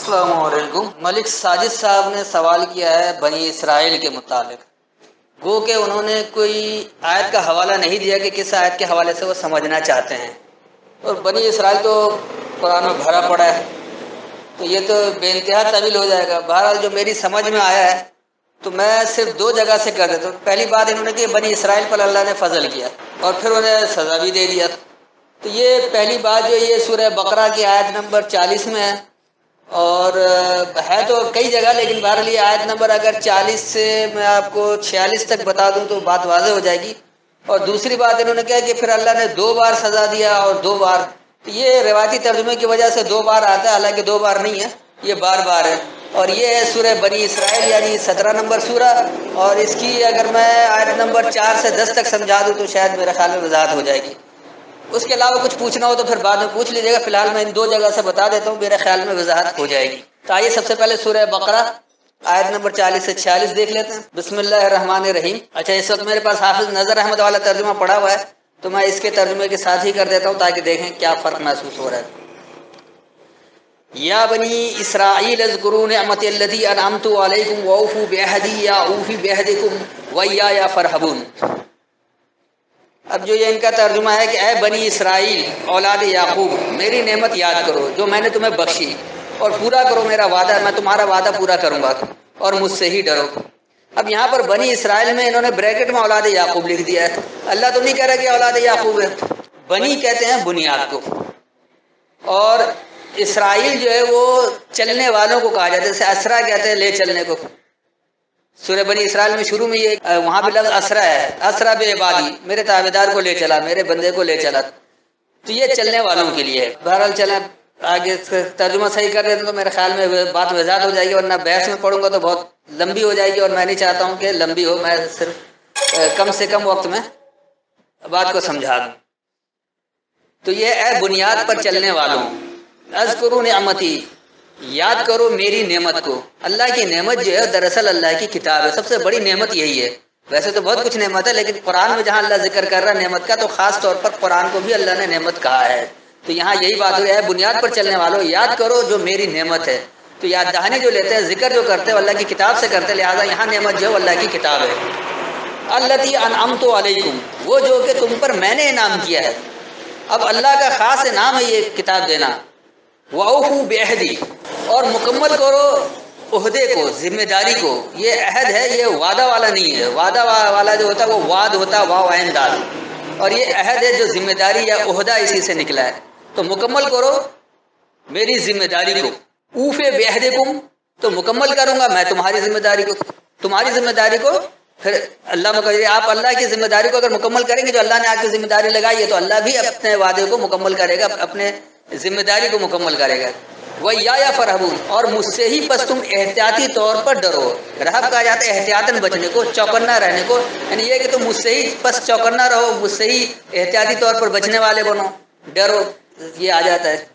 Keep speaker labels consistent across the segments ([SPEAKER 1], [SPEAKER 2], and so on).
[SPEAKER 1] السلام علیکم۔ ملک ساجد صاحب نے سوال کیا ہے بنی اسرائیل کے متعلق۔ گو کہ انہوں نے کوئی آیت کا حوالہ نہیں دیا کہ کس آیت کے حوالے سے وہ سمجھنا چاہتے ہیں، اور بنی اسرائیل تو قرآن میں بھرا پڑا ہے، تو یہ تو بے انتہا طویل ہو جائے گا۔ بہرحال جو میری سمجھ میں آیا ہے تو میں صرف دو جگہ سے کر دیتا ہوں۔ پہلی بات انہوں نے کہ بنی اسرائیل پر اللہ نے فضل کیا اور پھر انہیں سزا بھی دے دیا، تو یہ پہلی بات جو یہ سورہ بقرہ کی آیت نمبر 40 میں ہے، اور ہے تو کئی جگہ، لیکن بہرحال یہ آیت نمبر اگر 40 سے میں آپ کو 46 تک بتا دوں تو بات واضح ہو جائے گی۔ اور دوسری بات انہوں نے کہا کہ پھر اللہ نے 2 بار سزا دیا اور 2 بار، یہ روایتی ترجمے کی وجہ سے 2 بار آتا ہے، حالانکہ 2 بار نہیں ہے، یہ بار بار ہے۔ اور یہ ہے سورہ بنی اسرائیل یعنی 17 نمبر سورہ، اور اس کی اگر میں آیت نمبر 4 سے 10 تک سمجھا دوں تو شاید میرے خیال میں وضاحت ہو جائے گی۔ اس کے علاوہ کچھ پوچھنا ہو تو پھر بعد میں پوچھ لیجیے گا، فی الحال میں ان 2 جگہ سے بتا دیتا ہوں، میرے خیال میں وضاحت ہو جائے گی۔ تو آئیے سب سے پہلے سورہ بقرہ آیت نمبر 40 سے 46 دیکھ لیتے ہیں۔ بسم اللہ الرحمن الرحیم۔ اچھا، اس وقت میرے پاس حافظ نظر احمد والا ترجمہ پڑا ہوا ہے، تو میں اس کے ترجمے کے ساتھ ہی کر دیتا ہوں تاکہ دیکھیں کیا فرق محسوس ہو رہا ہے۔ یا بنی اسرائیل اذکروا نعمتی التی انعمت علیکم واوفوا بعہدی یا اوفی بعہدکم وایای فارہبون۔ اب جو یہ ان کا ترجمہ ہے کہ اے بنی اسرائیل اولاد یعقوب، میری نعمت یاد کرو جو میں نے تمہیں بخشی، اور پورا کرو میرا وعدہ، میں تمہارا وعدہ پورا کروں گا، اور مجھ سے ہی ڈرو۔ اب یہاں پر بنی اسرائیل میں انہوں نے بریکٹ میں اولاد یعقوب لکھ دیا ہے۔ اللہ تو نہیں کہہ رہا کہ اولاد یعقوب ہے، بنی کہتے ہیں بنیاد کو، اور اسرائیل جو ہے وہ چلنے والوں کو کہا جاتا ہے، جیسے اسرا کہتے ہیں لے چلنے کو۔ سورہ بنی اسرائیل میں شروع میں یہ وہاں بھی لفظ اسرا ہے، اسرا بے عبادی، میرے تابعدار کو لے چلا، میرے بندے کو لے چلا، تو یہ چلنے والوں کے لیے ہے۔ بہرحال چلیں آگے ترجمہ صحیح کر دیتے ہیں تو میرے خیال میں بات وضاحت ہو جائے گی، ورنہ بحث میں پڑھوں گا تو بہت لمبی ہو جائے گی، اور میں نہیں چاہتا ہوں کہ لمبی ہو، میں صرف کم سے کم وقت میں بات کو سمجھا دوں۔ تو یہ اے بنیاد پر چلنے والوں، اذکروا نعمتی، یاد کرو میری نعمت کو۔ اللہ کی نعمت جو ہے دراصل اللہ کی کتاب ہے، سب سے بڑی نعمت یہی ہے۔ ویسے تو بہت کچھ نعمت ہے، لیکن قرآن میں جہاں اللہ ذکر کر رہا ہے نعمت کا، تو خاص طور پر قرآن کو بھی اللہ نے نعمت کہا ہے۔ تو یہاں یہی بات ہوئی ہے، بنیاد پر چلنے والوں یاد کرو جو میری نعمت ہے۔ تو یاد دہانی جو لیتے ہیں، ذکر جو کرتے ہیں اللہ کی کتاب سے کرتے ہیں، لہٰذا یہاں نعمت جو ہے اللہ کی کتاب ہے۔ التی انعمت علیکم، وہ جو کہ تم پر میں نے انعام کیا ہے۔ اب اللہ کا خاص انعام ہے یہ کتاب دینا۔ وَأَوْفُوا بِعَہْدِی، اور مکمل کرو عہدے کو، ذمہ داری کو۔ یہ عہد ہے، یہ وعدہ والا نہیں ہے، وعدہ والا جو ہوتا ہے وہ وعد ہوتا ہے، واو عین دال، اور یہ عہد ہے جو ذمہ داری یا عہدہ اسی سے نکلا ہے۔ تو مکمل کرو میری ذمہ داری کو۔ اوفے بعہدکم، تو مکمل کروں گا میں تمہاری ذمہ داری کو، تمہاری ذمہ داری کو۔ پھر اللہ مقدر، آپ اللہ کی ذمہ داری کو اگر مکمل کریں گے، جو اللہ نے آپ کی ذمہ داری لگائی ہے، تو اللہ بھی اپنے وعدے کو مکمل کرے گا، اپنے ذمہ داری کو مکمل کرے گا۔ وایای فارہبون، اور مجھ سے ہی بس تم احتیاطی طور پر ڈرو۔ رہب کہا جاتا ہے احتیاطاً بچنے کو، چوکنا رہنے کو، یعنی یہ کہ تم مجھ سے ہی بس چوکنا رہو، مجھ سے ہی احتیاطی طور پر بچنے والے بنو، ڈرو، یہ آ جاتا ہے۔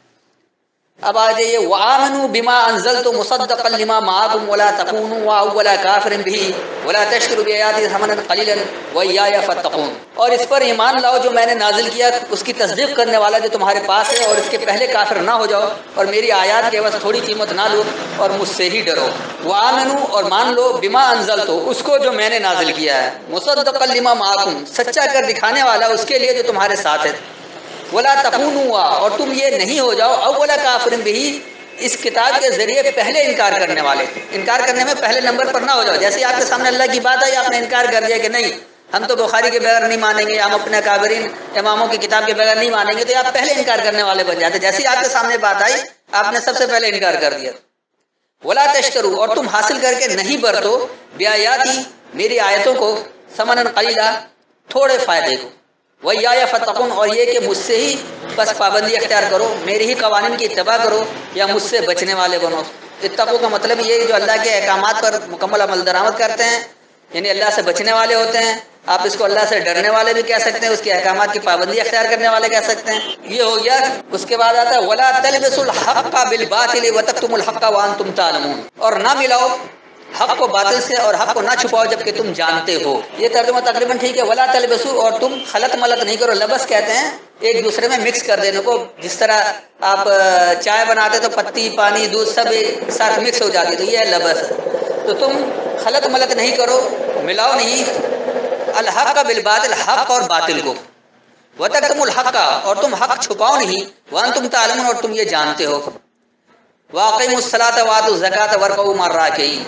[SPEAKER 1] اب آ جائیے وآمنوا بما انزلت مصدقا لما معكم ولا تكونوا اول كافر به ولا تشتروا بآياتي ثمنا قليلا وإياي فاتقون، اور اس پر ایمان لاؤ جو میں نے نازل کیا، اس کی تصدیق کرنے والا جو تمہارے پاس ہے، اور اس کے پہلے کافر نہ ہو جاؤ، اور میری آیات کے عوض تھوڑی قیمت نہ لو، اور مجھ سے ہی ڈرو۔ وآمنوا، اور مان لو، بما انزلت، اس کو جو میں نے نازل کیا ہے، مصدقا لما معكم، سچا کر دکھانے والا اس کے لیے جو تمہارے ساتھ ہے، ولا تکونوا، اور تم یہ نہیں ہو جاؤ، اول کافر بہ، اس کتاب کے ذریعے پہلے انکار کرنے والے، انکار کرنے میں پہلے نمبر پر نہ ہو جاؤ۔ جیسے آپ کے سامنے اللہ کی بات آئی، آپ نے انکار کر دیا کہ نہیں ہم تو بخاری کے بغیر نہیں مانیں گے، ہم اپنے اکابرین اماموں کی کتاب کے بغیر نہیں مانیں گے، تو آپ پہلے انکار کرنے والے بن جاتے۔ جیسے آپ کے سامنے بات آئی آپ نے سب سے پہلے انکار کر دیا۔ ولا تشتروا، اور تم حاصل کر کے نہیں برتو، بآیاتی، میری آیتوں کو، ثمنا قلیلا، تھوڑے فائدے کو، وایای فاتقون، اور یہ کہ مجھ سے ہی بس پابندی اختیار کرو، میرے ہی قوانین کی اتباع کرو، یا مجھ سے بچنے والے بنو۔ اتقوا کا مطلب یہ جو اللہ کے احکامات پر مکمل عمل درآمد کرتے ہیں، یعنی اللہ سے بچنے والے ہوتے ہیں۔ آپ اس کو اللہ سے ڈرنے والے بھی کہہ سکتے ہیں، اس کے احکامات کی پابندی اختیار کرنے والے کہہ سکتے ہیں، یہ ہو گیا۔ اس کے بعد آتا ہے ولا تلبسوا الحق بالباطل وتکتموا الحق وانتم تعلمون، اور نہ ملاؤ حق کو باطل سے اور حق کو نہ چھپاؤ جبکہ تم جانتے ہو. یہ ترجمہ تقریباً ٹھیک ہے. ولا تلبسو، اور تم خلط ملط نہیں کرو. لبس کہتے ہیں ایک دوسرے میں مکس کر دینے کو. جس طرح آپ چائے بناتے تو پتی پانی دودھ سب ایک ساتھ مکس ہو جاتی، تو یہ ہے لبس. تو تم خلط ملط نہیں کرو، ملاؤ نہیں الحق کا بالباطل، حق اور باطل کو. وتکتموا الحق، اور تم حق چھپاؤ نہیں. وانتم تعلمون، اور تم یہ جانتے ہو. واقیموا الصلاۃ وآتوا الزکاۃ وارکعوا مع الراکعین،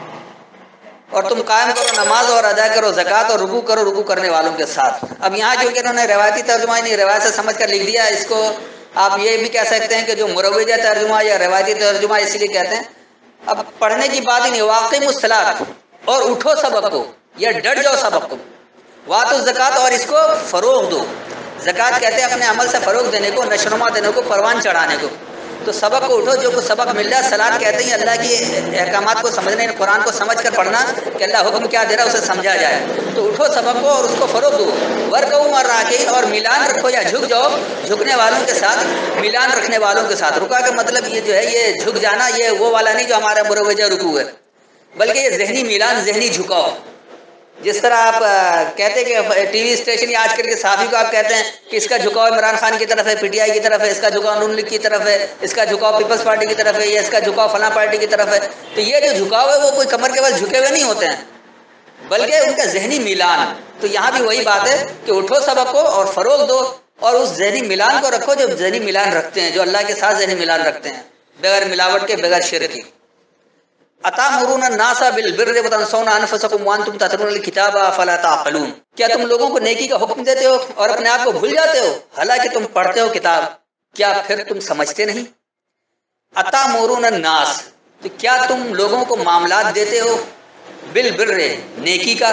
[SPEAKER 1] اور تم قائم کرو نماز اور ادا کرو زکوٰۃ اور رکوع کرو رکوع کرنے والوں کے ساتھ. اب یہاں چونکہ انہوں نے روایتی ترجمہ نہیں روایت سے سمجھ کر لکھ دیا، اس کو آپ یہ بھی کہہ سکتے ہیں کہ جو مروجہ ترجمہ یا روایتی ترجمہ اس لیے کہتے ہیں. اب پڑھنے کی بات ہی نہیں. واقیموا الصلاۃ، اور اٹھو سبق کو یا ڈٹ جاؤ سبق کو. وآتوا الزکاۃ، اور اس کو فروغ دو. زکوٰۃ کہتے ہیں اپنے عمل سے فروغ دینے کو، نشوونما دینے کو، پروان چڑھانے کو. تو سبق کو اٹھو، جو کچھ سبق مل رہا ہے. صلاۃ کہتے ہیں اللہ کی احکامات کو سمجھنے، قرآن کو سمجھ کر پڑھنا کہ اللہ حکم کیا دے رہا ہے اسے سمجھا جائے. تو اٹھو سبق کو اور اس کو فروغ دو. ورکعوا مع الراکعین، اور میلان رکھو یا جھک جاؤ جھکنے والوں کے ساتھ، میلان رکھنے والوں کے ساتھ. رکوع کا مطلب یہ جو ہے یہ جھک جانا، یہ وہ والا نہیں جو ہمارا مروجہ رکوع ہے، بلکہ یہ ذہنی میلان، ذہنی جھکاؤ. جس طرح آپ کہتے ہیں کہ ٹی وی اسٹیشن یا آج کل کے صحافی کو آپ کہتے ہیں کہ اس کا جھکاؤ عمران خان کی طرف ہے، پی ٹی آئی کی طرف ہے، اس کا جھکاؤ نون لیگ کی طرف ہے، اس کا جھکاؤ پیپلز پارٹی کی طرف ہے، یا اس کا جھکاؤ فلاں پارٹی کی طرف ہے. تو یہ جو جھکاؤ ہے وہ کوئی کمر کے بل جھکے ہوئے نہیں ہوتے ہیں، بلکہ ان کا ذہنی میلان. تو یہاں بھی وہی بات ہے کہ اٹھو سبق کو اور فروغ دو، اور اس ذہنی میلان کو رکھو جو ذہنی میلان رکھتے ہیں، جو اللہ کے ساتھ ذہنی میلان رکھتے ہیں، بغیر ملاوٹ کے، بغیر شرک کی. اتامرون الناس بالبر وتنسون انفسکم وانتم تتلون الکتاب افلا تعقلون، کیا تم لوگوں کو نیکی کا حکم دیتے ہو اور اپنے آپ کو بھول جاتے ہو حالانکہ تم پڑھتے ہو کتاب، کیا پھر تم سمجھتے نہیں؟ اتامرون الناس، تو کیا تم لوگوں کو معاملات دیتے ہو بالبر، نیکی کا،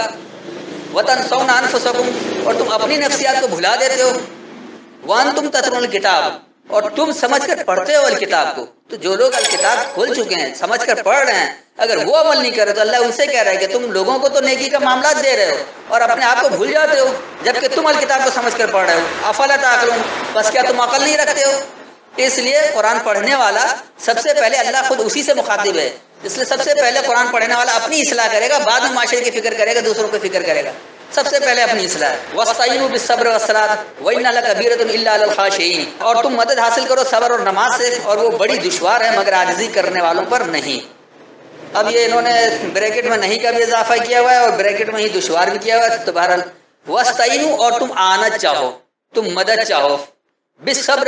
[SPEAKER 1] وتنسون انفسکم، اور تم اپنی نفسیات کو بھلا دیتے ہو، وانتم تتلون الکتاب، اور تم سمجھ کر پڑھتے ہو الکتاب کو. تو جو لوگ الکتاب کھول چکے ہیں، سمجھ کر پڑھ رہے ہیں، اگر وہ عمل نہیں کر رہے تو اللہ ان سے کہہ رہا ہے کہ تم لوگوں کو تو نیکی کا معاملات دے رہے ہو اور اپنے آپ کو بھول جاتے ہو جبکہ تم الکتاب کو سمجھ کر پڑھ رہے ہو. افلا تعقلون، بس کیا تم عقل نہیں رکھتے ہو؟ اس لیے قرآن پڑھنے والا سب سے پہلے اللہ خود اسی سے مخاطب ہے. اس لیے سب سے پہلے قرآن پڑھنے والا اپنی اصلاح کرے گا، بعد میں معاشرے کی فکر کرے گا، دوسروں کی فکر کرے گا. سب سے پہلے اپنی اصلاح ہے. وَاسْتَعِینُوا بِالصَّبْرِ وَالصَّلَاةِ وَإِنَّهَا لَكَبِیرَةٌ إِلَّا عَلَى الْخَاشِعِینَ، اور تم مدد حاصل کرو صبر اور نماز سے، اور وہ بڑی دشوار ہے مگر عاجزی کرنے والوں پر نہیں. اب یہ انہوں نے بریکٹ میں نہیں کا بھی اضافہ کیا ہوا ہے اور بریکٹ میں ہی دشوار بھی کیا ہوا ہے. تو بہرحال وَاسْتَعِینُوا، اور تم آنت چاہو، تم مدد چاہو، بالصبر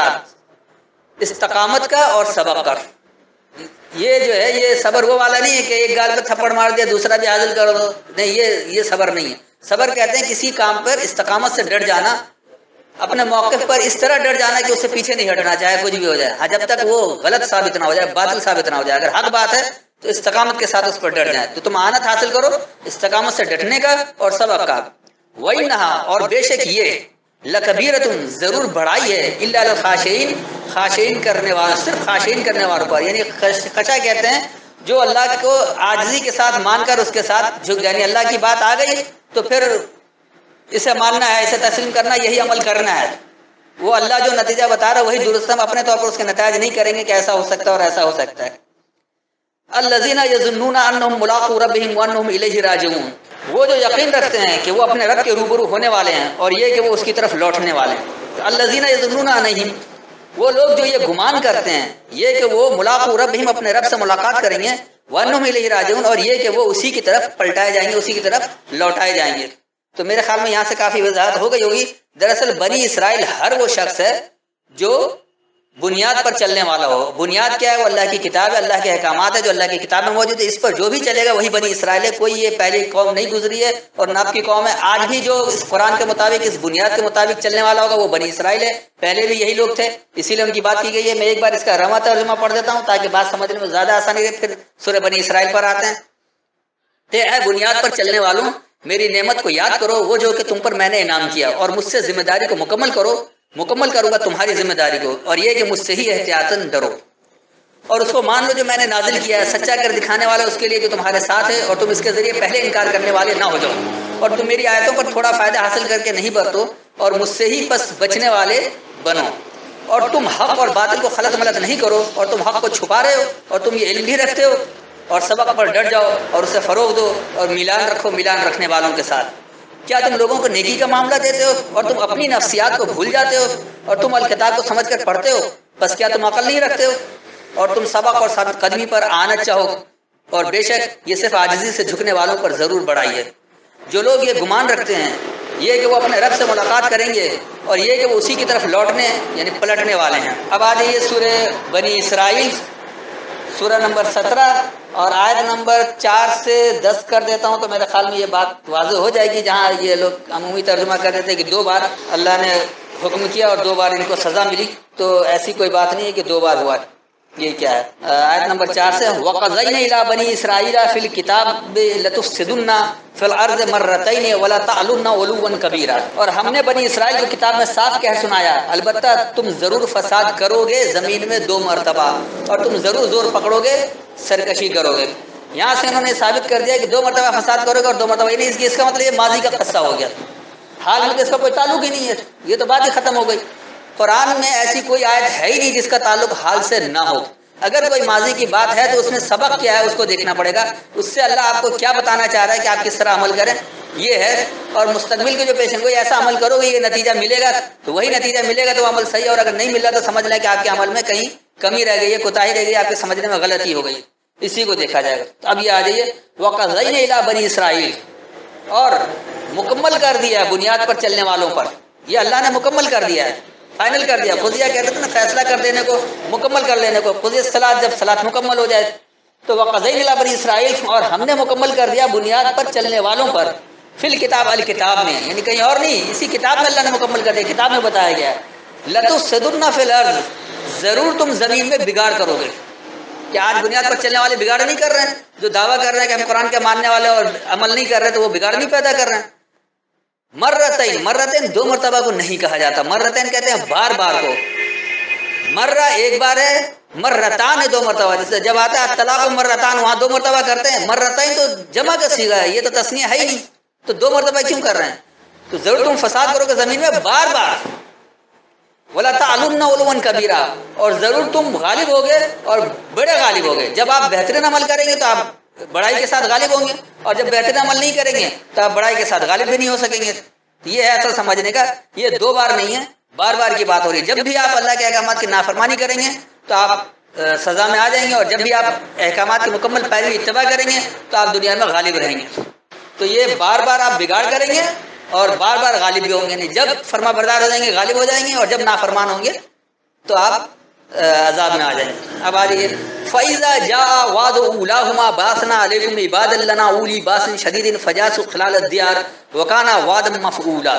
[SPEAKER 1] والصلاۃ، استقامت کا اور سبق کا. یہ جو ہے یہ صبر وہ والا نہیں ہے کہ ایک گال پہ تھپڑ مار دیا دوسرا بھی حاصل کر دو، نہیں، یہ صبر نہیں ہے. صبر کہتے ہیں کسی کام پر استقامت سے ڈٹ جانا، اپنے موقف پر اس طرح ڈٹ جانا کہ اس سے پیچھے نہیں ہٹنا، چاہے کچھ بھی ہو جائے. ہاں، جب تک وہ غلط ثابت نہ ہو جائے، باطل ثابت نہ ہو جائے. اگر حق بات ہے تو استقامت کے ساتھ اس پر ڈٹ جائیں. تو تم آنت حاصل کرو استقامت سے ڈٹنے کا اور سبق کا. وَإِنَّهَا، اور بے شک یہ، لَكَبِیرَةٌ، ضرور بڑائی ہے، إِلَّا عَلَى الْخَاشِعِینَ، خاشعین کرنے والوں، صرف خاشعین کرنے والوں پر. یعنی خشع کہتے ہیں جو اللہ کو عاجزی کے ساتھ مان کر اس کے ساتھ جھک جائے. یعنی اللہ کی بات آ گئی تو پھر اسے ماننا ہے، اسے تسلیم کرنا، یہی عمل کرنا ہے. وہ اللہ جو نتیجہ بتا رہا ہے وہی درست. ہم اپنے طور پر اس کے نتائج نہیں کریں گے کہ ایسا ہو سکتا ہے اور ایسا ہو سکتا ہے. الذین یظنون انہم ملاقو ربہم وانہم الیہ راجعون، وہ جو یقین رکھتے ہیں کہ وہ اپنے رب کے روبرو ہونے والے ہیں اور یہ کہ وہ اس کی طرف لوٹنے والے ہیں. الذین یظنون انہم، وہ لوگ جو یہ گمان کرتے ہیں یہ کہ وہ ملاقو ربہم، اپنے رب سے ملاقات کریں گے، وانہم الیہ راجعون، اور یہ کہ وہ اسی کی طرف پلٹائے جائیں گے، اسی کی طرف لوٹائے جائیں گے. تو میرے خیال میں یہاں سے کافی وضاحت ہو گئی ہوگی. دراصل بنی اسرائیل ہر وہ شخص ہے جو بنیاد پر چلنے والا ہو. بنیاد کیا ہے؟ وہ اللہ کی کتاب ہے، اللہ کے احکامات ہے جو اللہ کی کتاب میں موجود ہے. اس پر جو بھی چلے گا وہی بنی اسرائیل ہے. کوئی یہ پہلی قوم نہیں گزری ہے اور نہ اب کی قوم ہے. آج بھی جو اس قرآن کے مطابق، اس بنیاد کے مطابق چلنے والا ہوگا وہ بنی اسرائیل ہے. پہلے بھی یہی لوگ تھے، اسی لیے ان کی بات کی گئی ہے. میں ایک بار اس کا رواں ترجمہ پڑھ دیتا ہوں تاکہ بات سمجھنے میں زیادہ آسانی رہے. پھر سورہ بنی اسرائیل پر آتے ہیں. اے بنیاد پر چلنے والوں، میری نعمت کو یاد کرو، وہ جو کہ تم پر میں نے انعام کیا، اور مجھ سے ذمہ داری کو مکمل کرو. مکمل کروں گا تمہاری ذمہ داری کو، اور یہ کہ مجھ سے ہی احتیاطاً ڈرو، اور اس کو مان لو جو میں نے نازل کیا ہے. سچا کر دکھانے والا اس کے لیے جو تمہارے ساتھ ہے، اور تم اس کے ذریعے پہلے انکار کرنے والے نہ ہو جاؤ، اور تم میری آیتوں پر تھوڑا فائدہ حاصل کر کے نہیں برتو، اور مجھ سے ہی پس بچنے والے بنو. اور تم حق اور باطل کو خلط ملط نہیں کرو، اور تم حق کو چھپا رہے ہو اور تم یہ علم بھی رکھتے ہو اور سبق پر ڈٹ جاؤ اور اسے فروغ دو اور میلان رکھو میلان رکھنے والوں کے ساتھ۔ کیا تم لوگوں کو نیکی کا معاملہ دیتے ہو اور تم اپنی نفسیات کو بھول جاتے ہو اور تم الکتاب کو سمجھ کر پڑھتے ہو؟ بس کیا تم عقل نہیں رکھتے ہو اور تم سبق اور ثابت قدمی پر آنا چاہو؟ اور بے شک یہ صرف عاجزی سے جھکنے والوں پر ضرور بڑائی ہے۔ جو لوگ یہ گمان رکھتے ہیں یہ کہ وہ اپنے رب سے ملاقات کریں گے اور یہ کہ وہ اسی کی طرف لوٹنے یعنی پلٹنے والے ہیں۔ اب آ جائیے سورہ بنی اسرائیل، سورہ نمبر 17 اور آیت نمبر 4 سے 10 کر دیتا ہوں تو میرے خیال میں یہ بات واضح ہو جائے گی۔ جہاں یہ لوگ عمومی ترجمہ کر دیتے کہ 2 بار اللہ نے حکم کیا اور 2 بار ان کو سزا ملی، تو ایسی کوئی بات نہیں ہے کہ 2 بار ہوا۔ یہ کیا ہے؟ آیت نمبر 4 سے وَقَضَيْنَا إِلَىٰ بَنِي إِسْرَائِيلَ فِي الْكِتَابِ لَتُفْسِدُنَّ فِي الْأَرْضِ مَرَّتَيْنِ وَلَا تَعْلُنَّ عُلُوًّا كَبِيرًا، اور ہم نے بنی اسرائیل کو کتاب میں صاف کہہ سنایا البتہ تم ضرور فساد کرو گے زمین میں 2 مرتبہ اور تم ضرور زور پکڑو گے سرکشی کرو گے۔ یہاں سے انہوں نے ثابت کر دیا کہ 2 مرتبہ فساد کرو گے اور 2 مرتبہ یہ نہیں، اس کا مطلب یہ ماضی کا قصہ ہو گیا، حال میں تو اس کا کوئی تعلق ہی نہیں ہے، یہ تو بات ہی ختم ہو گئی۔ قرآن میں ایسی کوئی آیت ہے ہی نہیں جس کا تعلق حال سے نہ ہو۔ اگر کوئی ماضی کی بات ہے تو اس میں سبق کیا ہے اس کو دیکھنا پڑے گا، اس سے اللہ آپ کو کیا بتانا چاہ رہا ہے کہ آپ کس طرح عمل کریں یہ ہے۔ اور مستقبل کے جو پیشن گوئی ایسا عمل کرو گے یہ نتیجہ ملے گا تو وہی نتیجہ ملے گا تو عمل صحیح، اور اگر نہیں مل رہا تو سمجھ لیں کہ آپ کے عمل میں کہیں کمی رہ گئی ہے، کوتاہی رہ گئی، آپ کے سمجھنے میں غلطی ہو گئی، اسی کو دیکھا جائے گا۔ تو اب یہ آ جائیے وَقَضَيْنَا إِلَىٰ بَنِي إِسْرَائِيلَ، اور مکمل کر دیا ہے بنیاد پر چلنے والوں پر، یہ اللہ نے مکمل کر دیا ہے، فائنل کر دیا۔ قضیہ کہتے تھے نا فیصلہ کر دینے کو، مکمل کر لینے کو، قضیہ صلاۃ، جب صلاۃ مکمل ہو جائے تو وَقَضَيْنَا إِلَىٰ بَنِي إِسْرَائِيلَ، اور ہم نے مکمل کر دیا بنیاد پر چلنے والوں پر، فی الکتاب، الکتاب میں، یعنی کہیں اور نہیں، اسی کتاب میں اللہ نے مکمل کر دیا، کتاب میں بتایا گیا ہے لَتُفْسِدُنَّ فِي الْأَرْضِ، ضرور تم زمین میں بگاڑ کرو گے۔ کہ آج بنیاد پر چلنے والے بگاڑ نہیں کر رہے ہیں، جو دعویٰ کر رہے ہیں کہ ہم قرآن کے ماننے والے اور عمل نہیں کر رہے تو وہ بگاڑ نہیں پیدا کر رہے ہیں۔ مرتین، مرتین 2 مرتبہ کو نہیں کہا جاتا، مرتین کہتے ہیں بار بار کو، مرہ ایک بار ہے، مرتان ہے 2 مرتبہ، جیسے جب آتا ہے طلاق مرتان وہاں 2 مرتبہ کرتے ہیں، مرتین تو جمع کا صیغہ ہے، یہ تو تثنیہ ہے ہی نہیں، تو 2 مرتبہ کیوں کر رہے ہیں؟ تو ضرور تم فساد کرو گے زمین میں بار بار، وَلَا تَعْلُنَّ عُلُوًّا كَبِيرًا، اور ضرور تم غالب ہوگے اور بڑے غالب ہوگے۔ جب آپ بہترین عمل کریں گے تو آپ بڑائی کے ساتھ غالب ہوں گے، اور جب بہترین عمل نہیں کریں گے تو آپ بڑائی کے ساتھ غالب بھی نہیں ہو سکیں گے۔ یہ ہے اصل سمجھنے کا، یہ 2 بار نہیں ہے، بار بار کی بات ہو رہی ہے۔ جب بھی آپ اللہ کے احکامات کی نافرمانی کریں گے تو آپ سزا میں آ جائیں گے، اور جب بھی آپ احکامات کی مکمل پیروی اتباع کریں گے تو آپ دنیا میں غالب رہیں گے۔ تو یہ بار بار آپ بگاڑ کریں گے اور بار بار غالب بھی ہوں گے، نہیں، جب فرما بردار ہو جائیں گے غالب ہو جائیں گے، اور جب نافرمان ہوں گے تو آپ عذاب میں آ جائیں گے۔ اب آ جائیے فَإِذَا جَاءَ وَعْدُ أُولَاهُمَا بَعَثْنَا عَلَيْكُمْ عِبَادًا لَنَا أُولِي بَأْسٍ شَدِيدٍ فَجَاسُوا خِلَالَ الدِّيَارِ وَكَانَ وَعْدًا مَفْعُولًا۔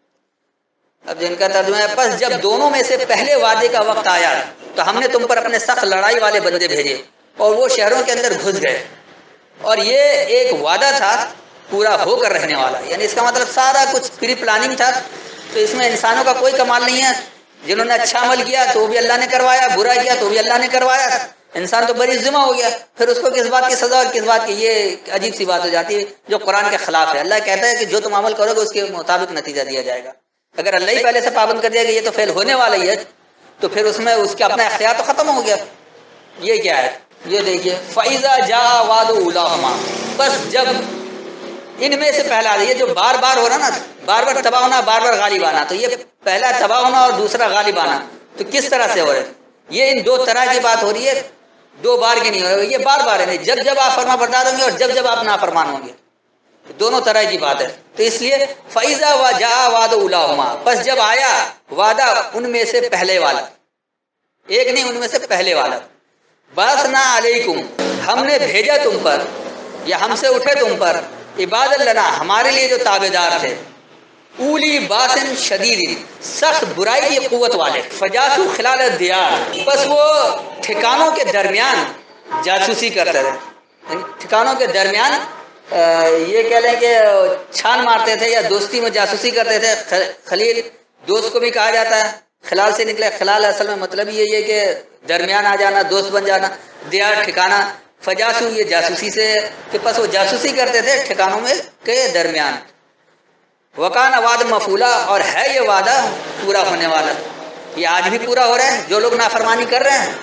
[SPEAKER 1] اب جن کا ترجمہ ہے پس جب دونوں میں سے پہلے وعدے کا وقت آیا تو ہم نے تم پر اپنے سخت لڑائی والے بندے بھیجے اور وہ شہروں کے اندر گھس گئے، اور یہ ایک وعدہ تھا پورا ہو کر رہنے والا، یعنی اس کا مطلب سارا کچھ پری پلاننگ تھا، تو اس میں انسانوں کا کوئی کمال نہیں ہے۔ جنہوں نے اچھا عمل کیا تو بھی اللہ نے کروایا، برا کیا تو بھی اللہ نے کروایا، انسان تو بری ذمہ ہو گیا، پھر اس کو کس بات کی سزا اور کس بات کی، یہ عجیب سی بات ہو جاتی ہے جو قرآن کے خلاف ہے۔ اللہ کہتا ہے کہ جو تم عمل کرو گے اس کے مطابق نتیجہ دیا جائے گا۔ اگر اللہ ہی پہلے سے پابند کر دیا کہ یہ تو فیل ہونے والا ہی ہے تو پھر اس میں اس کا اپنا اختیار تو ختم ہو گیا۔ یہ کیا ہے؟ یہ دیکھیے فَإِذَا جَاءَ وَعْدُ أُولَاهُمَا، بس جب ان میں سے پہلا یہ جو بار بار ہو رہا نا، بار بار تباہ ہونا، بار بار غالب آنا، تو یہ پہلا تباہ ہونا اور دوسرا غالب آنا تو کس طرح سے ہو رہا ہے؟ یہ ان 2 طرح کی بات ہو رہی ہے، 2 بار کی نہیں ہو رہی، یہ بار بار ہے، جب جب آپ فرما بردار ہوں گے اور جب جب آپ نافرمان ہوں گے، دونوں طرح کی بات ہے۔ تو اس لیے فَإِذَا جَاءَ وَعْدُ أُولَاهُمَا، بس جب آیا وعدہ ان میں سے پہلے والا، ایک نہیں ان میں سے پہلے والا، بَعَثْنَا عَلَيْكُمْ، ہم نے بھیجا تم پر یا ہم سے اٹھے تم پر، عباد لنا، ہمارے لیے جو تابعدار تھے، اولی باسن شدید، سخت برائی کی قوت والے، فجاسو خلال الدیار، بس وہ ٹھکانوں کے درمیان جاسوسی کرتے رہے، ٹھکانوں کے درمیان یہ کہہ لیں کہ چھان مارتے تھے یا دوستی میں جاسوسی کرتے تھے۔ خلیل دوست کو بھی کہا جاتا ہے، خلال سے نکلے، خلال اصل میں مطلب یہ ہے کہ درمیان آ جانا، دوست بن جانا، دیار ٹھکانہ، فجاسو یہ جاسوسی سے، کہ پس وہ جاسوسی کرتے تھے ٹھکانوں میں کے درمیان۔ وکان وعد مفعولا، اور ہے یہ وعدہ پورا ہونے والا، یہ آج بھی پورا ہو رہا ہے۔ جو لوگ نافرمانی کر رہے ہیں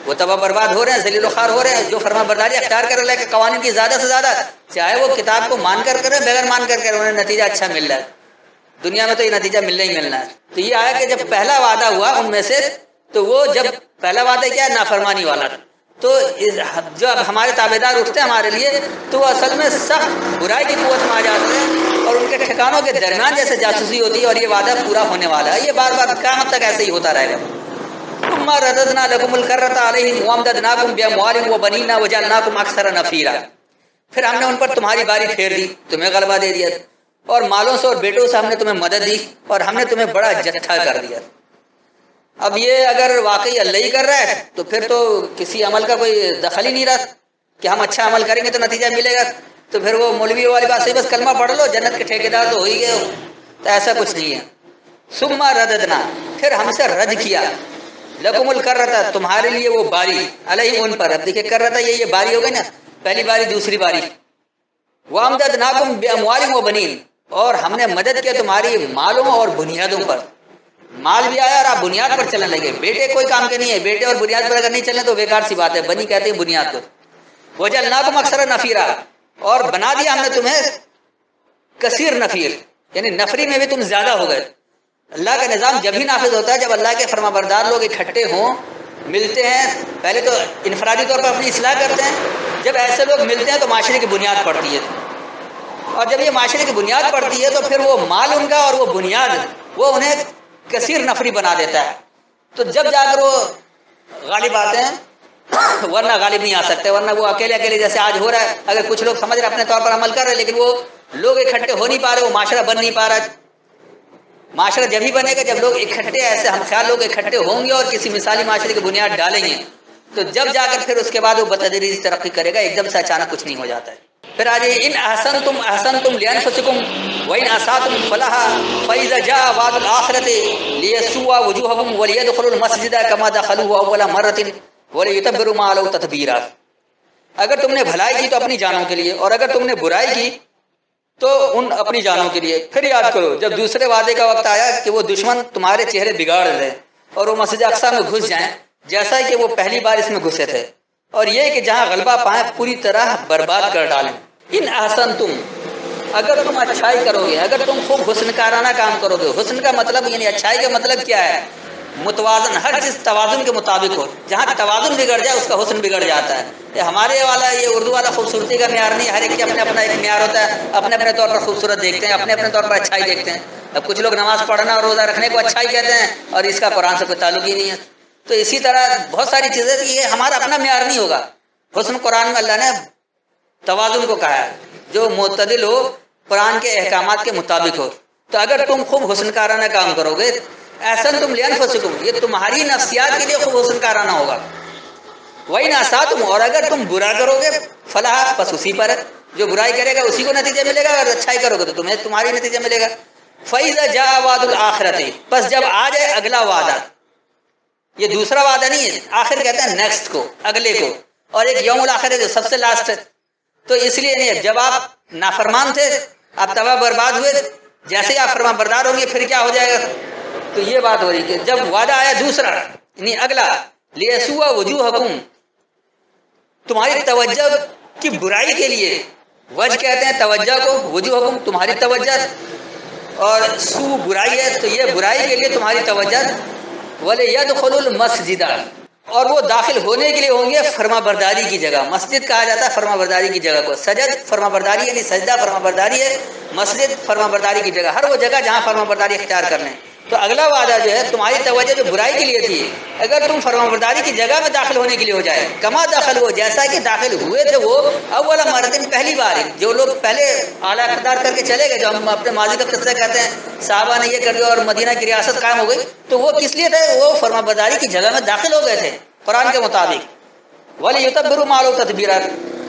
[SPEAKER 1] وہ تباہ برباد ہو رہے ہیں، ذلیل و خوار ہو رہے ہیں. جو فرما برداری اختیار کر اللہ کے قوانین کی زیادہ سے زیادہ، چاہے وہ کتاب کو مان کر کریں بغیر مان کر کریں، انہیں نتیجہ اچھا مل رہا ہے. دنیا میں تو یہ نتیجہ ملنا ہی ملنا ہے. تو یہ آیا کہ جب پہلا وعدہ ہوا ان میں سے، تو وہ جب پہلا وعدہ کیا ہے نافرمانی والا، تو جو اب ہمارے تابعدار اٹھتے ہیں ہمارے لیے، تو وہ اصل میں سخت برائی کی قوت میں آ جاتے ہیں اور ان کے ٹھکانوں کے درمیان جیسے جاسوسی ہوتی ہے، اور یہ وعدہ پورا ہونے والا ہے. یہ بار بار قیامت تک ایسے ہی ہوتا رہے گا. ثم رددنا لكم الكرة عليهم وامددناكم بأموال وبنين وجعلناكم أكثر نفيرا. پھر ہم نے ان پر تمہاری باری پھیر دی، تمہیں غلبہ دے دیا، اور مالوں سے اور بیٹوں سے ہم نے تمہیں مدد دی، اور ہم نے تمہیں بڑا جتھا کر دیا. اب یہ اگر واقعی اللہ ہی کر رہا ہے تو پھر تو کسی عمل کا کوئی دخل ہی نہیں رہا کہ ہم اچھا عمل کریں گے تو نتیجہ ملے گا. تو پھر وہ مولوی والی بات صحیح، بس کلمہ پڑھ لو جنت کے ٹھیکیدار تو ہو ہی گئے ہو. تو ایسا کچھ نہیں ہے. ثم رددنا، پھر ہم سے رد کیا، لکم الکرتا، تمہارے لیے وہ باری، علیہم ان پر. اب دیکھیں کرتا یہ باری ہو گئی نا، پہلی باری دوسری باری. وامددناکم باموال وبنین، اور ہم نے مدد کیا تمہاری مالوں اور بنیادوں پر. مال بھی آیا اور آپ بنیاد پر چلنے لگے. بیٹے کوئی کام کے نہیں ہے، بیٹے اور بنیاد پر اگر نہیں چلیں تو بیکار سی بات ہے. بنی کہتے ہیں بنیاد کو. وجعلناکم اکثر نفیرا، اور بنا دیا ہم نے تمہیں کثیر نفیر، یعنی نفری میں بھی تم زیادہ ہو گئے. اللہ کا نظام جب ہی نافذ ہوتا ہے جب اللہ کے فرما بردار لوگ اکٹھے ہوں، ملتے ہیں. پہلے تو انفرادی طور پر اپنی اصلاح کرتے ہیں، جب ایسے لوگ ملتے ہیں تو معاشرے کی بنیاد پڑتی ہے. اور جب یہ معاشرے کی بنیاد پڑتی ہے تو پھر وہ مال ان کا اور وہ بنیاد وہ انہیں کثیر نفری بنا دیتا ہے. تو جب جا کر وہ غالب آتے ہیں، ورنہ غالب نہیں آ سکتے. ورنہ وہ اکیلے اکیلے جیسے آج ہو رہا ہے، اگر کچھ لوگ سمجھ رہے اپنے طور پر عمل کر رہے لیکن وہ لوگ اکٹھے ہو نہیں پا رہے، وہ معاشرہ بن نہیں پا رہا. معاشرہ جب ہی بنے گا جب لوگ اکٹھے، ایسے ہم خیال لوگ اکٹھے ہوں گے اور کسی مثالی معاشرے کی بنیاد ڈالیں گے، تو جب جا کر پھر اس کے بعد وہ بتدریج ترقی کرے گا. ایک دم سے اچانک کچھ نہیں ہو جاتا ہے. پھر آج ان احسنتم احسنتم لانفسکم وان اساتم فلها فاذا جاء وعد الاخره ليسوء وجوههم وليدخلوا المسجد كما دخلوه اول مره وليتبروا ما علوا تتبيرا. اگر تم نے بھلائی کی تو اپنی جانوں کے لیے، اور اگر تم نے برائی کی تو ان اپنی جانوں کے لیے. پھر یاد کرو جب دوسرے وعدے کا وقت آیا کہ وہ دشمن تمہارے چہرے بگاڑ دیں اور وہ مسجد اقصی میں گھس جائیں جیسا کہ وہ پہلی بار اس میں گھسے تھے، اور یہ کہ جہاں غلبہ پائیں پوری طرح برباد کر ڈالیں. ان احسنتم، اگر تم اچھائی کرو گے، اگر تم خوب حسن کارانہ کام کرو گے. حسن کا مطلب یعنی اچھائی کا مطلب کیا ہے؟ متوازن، ہر چیز توازن کے مطابق ہو. جہاں توازن بگڑ جائے اس کا حسن بگڑ جاتا ہے. یہ ہمارے والا یہ اردو والا خوبصورتی کا معیار نہیں، ہر ایک کے اپنے اپنا ایک معیار ہوتا ہے. اپنے اپنے طور پر خوبصورت دیکھتے ہیں، اپنے اپنے طور پر اچھائی دیکھتے ہیں. اب کچھ لوگ نماز پڑھنا اور روزہ رکھنے کو اچھائی کہتے ہیں اور اس کا قرآن سے کوئی تعلق ہی نہیں ہے. تو اسی طرح بہت ساری چیزیں، یہ ہمارا اپنا معیار نہیں ہوگا. حسن قرآن میں اللہ نے توازن کو کہا ہے، جو معتدل ہو، قرآن کے احکامات کے مطابق ہو. تو اگر تم خوب حسن کارانہ کام کرو گے، احسن تم لانفسکم، یہ تمہاری نفسیات کے لیے خوب حسن کارانہ ہوگا. وہی ناساتم، اور اگر تم برا کرو گے، فلاح، بس اسی پر ہے. جو برائی کرے گا اسی کو نتیجہ ملے گا، اور اچھائی کرو گے تو تمہیں تمہاری نتیجہ ملے گا. فَإِذَا جَاءَ وَعْدُ الْآخِرَةِ، پس جب آ جائے اگلا وعدہ. یہ دوسرا وعدہ نہیں ہے، آخر کہتے ہیں نیکسٹ کو، اگلے کو. اور ایک یوم الآخر ہے جو سب سے لاسٹ ہے. تو اس لیے نہیں، جب آپ نافرمان تھے، آپ تباہ برباد ہوئے، جیسے ہی آپ فرما بردار ہوں گے پھر کیا ہو جائے گا. تو یہ بات ہو رہی کہ جب وعدہ آیا دوسرا یعنی اگلا، لیسوا وجوہکم، تمہاری توجہ کی برائی کے لیے. وجہ کہتے ہیں توجہ کو، وجوہکم تمہاری توجہ، اور سو برائی ہے تو یہ برائی کے لیے تمہاری توجہ. وَلِيَدْخُلُوا الْمَسْجِدَ، اور وہ داخل ہونے کے لیے ہوں گے فرما برداری کی جگہ. مسجد کہا جاتا ہے فرما برداری کی جگہ کو. سجد فرما برداری یعنی سجدہ فرما برداری ہے، مسجد فرما برداری کی جگہ، ہر وہ جگہ جہاں فرما برداری اختیار کر لیں. تو اگلا وعدہ جو ہے تمہاری توجہ جو برائی کے لیے تھی، اگر تم فرما برداری کی جگہ میں داخل ہونے کے لیے ہو جائے، کما داخل ہو، جیسا کہ داخل ہوئے تھے وہ اول مرتين، پہلی بار. جو لوگ پہلے اعلیٰ اقتدار کر کے چلے گئے، جو ہم اپنے ماضی کا قصہ کہتے ہیں صحابہ نے یہ کر دیا اور مدینہ کی ریاست قائم ہو گئی، تو وہ کس لیے تھے؟ وہ فرما برداری کی جگہ میں داخل ہو گئے تھے قرآن کے مطابق. وَلِيُتَبِّرُوا مَا عَلَوْا تَتْبِيرًا،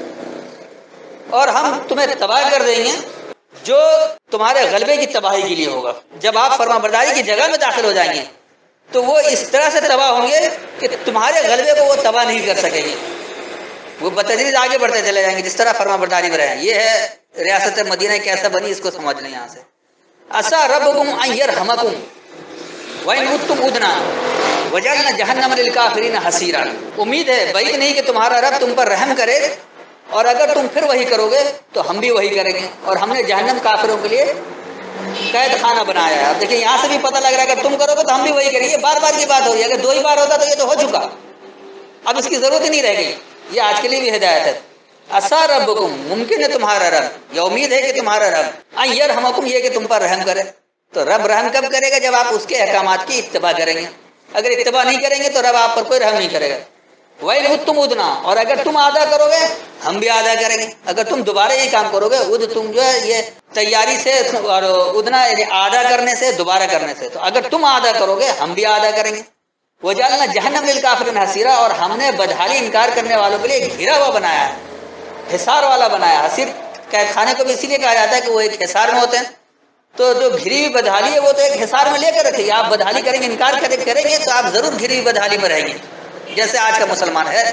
[SPEAKER 1] اور ہم تمہیں تباہ کر دیں گے جو تمہارے غلبے کی تباہی کے لیے ہوگا. جب آپ فرما برداری کی جگہ میں داخل ہو جائیں گے تو وہ اس طرح سے تباہ ہوں گے کہ تمہارے غلبے کو وہ تباہ نہیں کر سکیں گے. وہ بتدریج آگے بڑھتے چلے جائیں گے جس طرح فرما برداری میں رہیں. یہ ہے ریاست مدینہ کیسا بنی، اس کو سمجھ لیں یہاں سے. عَسَىٰ رَبُّكُمْ أَن يَرْحَمَكُمْ وَإِنْ عُدْتُمْ عُدْنَا وجعلنا جہنم للکافرین حصیرا، امید ہے بعید نہیں کہ تمہارا رب تم پر رحم کرے، اور اگر تم پھر وہی کرو گے تو ہم بھی وہی کریں گے، اور ہم نے جہنم کافروں کے لیے قید خانہ بنایا ہے۔ اب دیکھیں یہاں سے بھی پتہ لگ رہا ہے اگر تم کرو گے تو ہم بھی وہی کریں گے، بار بار کی بات ہو رہی ہے، اگر 2 ہی بار ہوتا تو یہ تو ہو چکا، اب اس کی ضرورت ہی نہیں رہ گئی۔ یہ آج کے لیے بھی ہدایت ہے۔ عسیٰ ربکم، ممکن ہے تمہارا رب، یا امید ہے کہ تمہارا رب، ان یرحمکم، یہ کہ تم پر رحم کرے۔ تو رب رحم کب کرے گا؟ جب آپ اس کے احکامات کی اتباع کریں گے، اگر اتباع نہیں کریں گے تو رب آپ پر کوئی رحم نہیں کرے گا۔ وَإِنْ عُدْتُمْ عُدْنَا، اور اگر تم آدھا کرو گے ہم بھی آدھا کریں گے، اگر تم دوبارہ یہ کام کرو گے، تم جو ہے یہ تیاری سے، اور ادنا یعنی آدھا کرنے سے، دوبارہ کرنے سے، تو اگر تم آدھا کرو گے ہم بھی آدھا کریں گے۔ وَجَعَلْنَا جَهَنَّمَ لِلْكَافِرِينَ حَصِيرًا، اور ہم نے بدحالی انکار کرنے والوں کے لیے گھرا ہوا بنایا ہے، حصار والا بنایا۔ حصیر قید خانے کو بھی اسی لیے کہا جاتا ہے کہ وہ ایک حصار میں ہوتے ہیں، تو جو گھری ہوئی بدحالی ہے وہ تو ایک حصار میں لے کر رکھے گی۔ آپ بدحالی کریں گے، انکار کریں گے تو آپ ضرور گھری ہوئی بدحالی میں رہیں گے، جیسے آج کا مسلمان ہے۔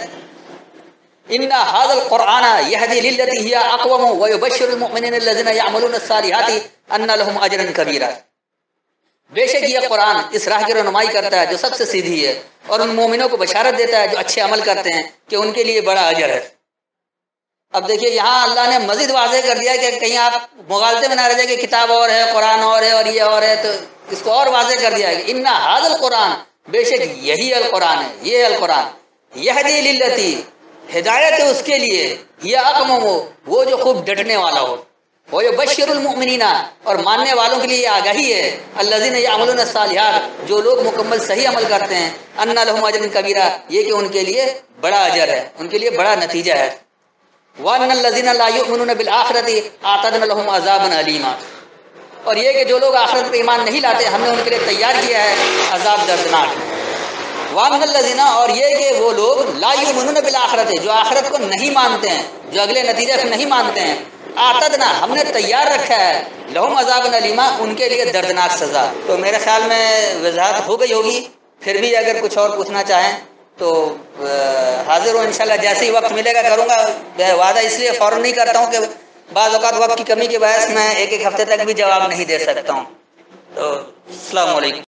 [SPEAKER 1] ان هذا القرآن يهدي للتي هي اقوم ويبشر المؤمنين الذين يعملون الصالحات ان لهم اجرا كبيرا، بے شک یہ قرآن اس راہ کی رہنمائی کرتا ہے جو سب سے سیدھی ہے، اور ان مومنوں کو بشارت دیتا ہے جو اچھے عمل کرتے ہیں کہ ان کے لیے بڑا اجر ہے۔ اب دیکھیے یہاں اللہ نے مزید واضح کر دیا کہ کہیں آپ مغالطے میں نہ رہ جائے کہ کتاب اور ہے، قرآن اور ہے، اور یہ اور ہے، تو اس کو اور واضح کر دیا ہے کہ ان هذا القرآن، بے شک یہی القرآن ہے، یہ القرآن، یہدی للتی، ہدایت ہے اس کے لیے، یہ اقوم، وہ جو خوب ڈٹنے والا ہو، وہ بشر المؤمنین، اور ماننے والوں کے لیے یہ آگاہی ہے، الذین یعملون الصالحات، جو لوگ مکمل صحیح عمل کرتے ہیں، ان لهم اجر کبیرہ، یہ کہ ان کے لیے بڑا اجر ہے، ان کے لیے بڑا نتیجہ ہے۔ وان الذین لا یؤمنون بالآخرۃ اعتدنا لهم عذابا الیما، اور یہ کہ جو لوگ آخرت پر ایمان نہیں لاتے ہم نے ان کے لیے تیار کیا ہے عذاب دردناک۔ وَأَنَّ الَّذِينَ، اور یہ کہ وہ لوگ لا یؤمنون بالآخرۃ، جو آخرت کو نہیں مانتے ہیں، جو اگلے نتیجے کو نہیں مانتے ہیں، اعتدنا، ہم نے تیار رکھا ہے، لہم عذاب الیما، ان کے لیے دردناک سزا۔ تو میرے خیال میں وضاحت ہو گئی ہوگی، پھر بھی اگر کچھ اور پوچھنا چاہیں تو حاضر ہوں انشاءاللہ، جیسے ہی وقت ملے گا کروں گا۔ وعدہ اس لیے فوراً نہیں کرتا ہوں کہ بعض اوقات وقت کی کمی کے باعث میں ایک ہفتے تک بھی جواب نہیں دے سکتا ہوں۔ تو السلام علیکم۔